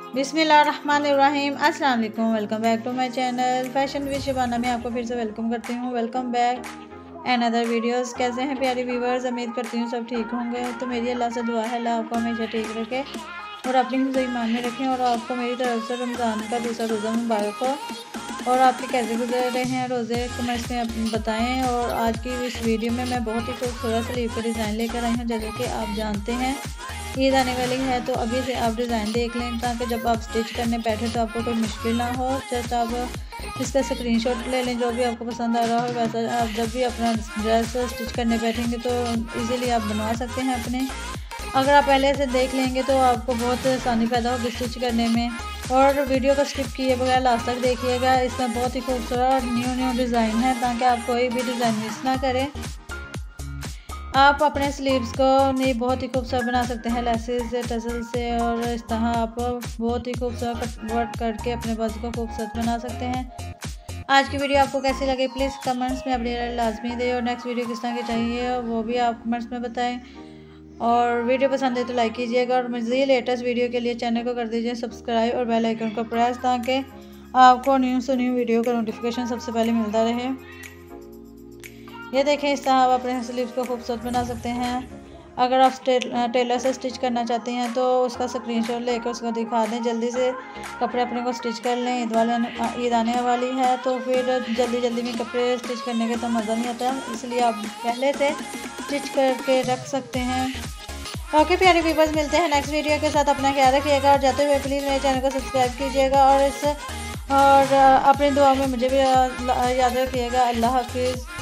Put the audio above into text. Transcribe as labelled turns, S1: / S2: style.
S1: बिस्मिल्लाहिर्रहमानिर्रहीम। अस्सलाम वालेकुम। Welcome back to my channel fashion with Shabana में आपको फिर से वेलकम करती हूँ। Welcome back and other videos. कैसे हैं प्यारे व्यूवर्स? उम्मीद करती हूँ सब ठीक होंगे। तो मेरी अल्लाह से दुआ है अल्लाह आपको हमेशा ठीक रखे और अपनी हिफ्ज़ ईमान में रखें और आपको मेरी तरफ से रमज़ान का दूसरा रोज़ा मुबारक हो। और आपके कैसे गुजर रहे हैं रोज़े, कमेंट्स में बताएं। और आज की इस वीडियो में मैं बहुत ही खूबसूरत स्लीव का डिज़ाइन लेकर आई हूँ। जैसे कि आप जानते हैं ईद आने वाली है, तो अभी से आप डिज़ाइन देख लें ताकि जब आप स्टिच करने बैठे तो आपको कोई मुश्किल ना हो। जस्ट आप इसका स्क्रीनशॉट ले लें जो भी आपको पसंद आ रहा हो। वैसा आप जब भी अपना ड्रेस स्टिच करने बैठेंगे तो इजीली आप बनवा सकते हैं अपने। अगर आप पहले से देख लेंगे तो आपको बहुत आसानी पैदा होगी स्टिच करने में। और वीडियो को स्किप किए बगैर लास्ट तक देखिएगा। इसमें बहुत ही खूबसूरत न्यू डिज़ाइन है ताकि आप कोई भी डिज़ाइन मिस ना करें। आप अपने स्लीव्स को नहीं बहुत ही खूबसूरत बना सकते हैं लेसेस से, टसल से, और इस तरह आप बहुत ही खूबसूरत वर्क करके अपने बाजू को खूबसूरत बना सकते हैं। आज की वीडियो आपको कैसी लगी प्लीज़ कमेंट्स में अपनी राय लाजमी दें और नेक्स्ट वीडियो किस तरह की चाहिए वो भी आप कमेंट्स में बताएं। और वीडियो पसंद है तो लाइक कीजिएगा और मज़ीद लेटेस्ट वीडियो के लिए चैनल को कर दीजिए सब्सक्राइब और बेल आइकन को प्रेस ताकि आपको न्यू से न्यू वीडियो का नोटिफिकेशन सबसे पहले मिलता रहे। ये देखें, इस तरह आप अपने स्लीव्स को खूबसूरत बना सकते हैं। अगर आप टेलर से स्टिच करना चाहते हैं तो उसका स्क्रीनशॉट लेकर उसको दिखा दें। जल्दी से कपड़े अपने को स्टिच कर लें। ईद आने वाली है तो फिर जल्दी में कपड़े स्टिच करने का तो मज़ा नहीं आता, इसलिए आप पहले से स्टिच करके रख सकते हैं। ओके प्यारे व्यूअर्स, मिलते हैं नेक्स्ट वीडियो के साथ। अपना ख्याल रखिएगा और जाते हुए प्लीज़ मेरे चैनल को सब्सक्राइब कीजिएगा और अपनी दुआ में मुझे भी याद रखिएगा। अल्लाह हाफिज़।